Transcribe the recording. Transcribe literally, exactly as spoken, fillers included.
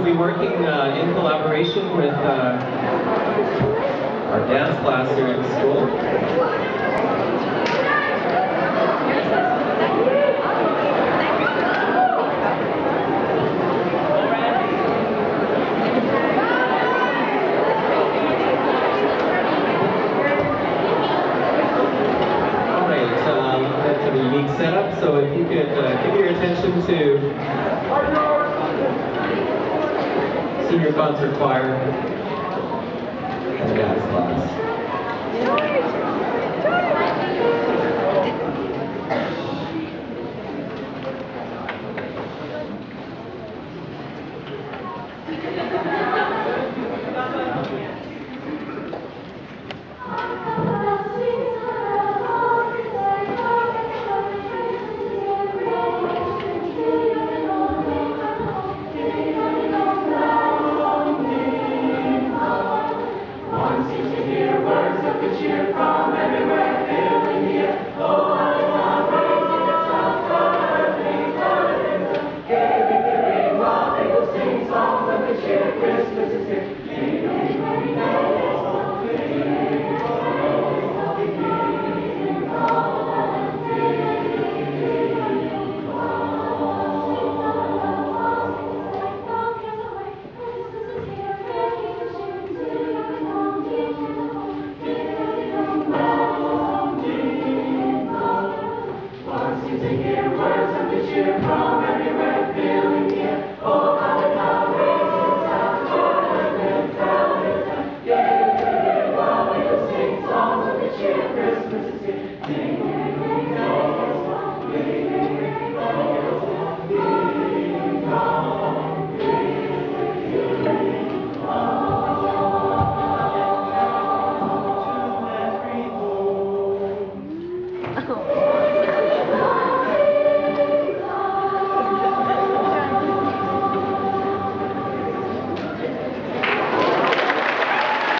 be working uh, in collaboration with uh, our dance class here at the school. That's a unique setup, so if you could uh, give your attention to senior concert choir and dance class. Christmas is here.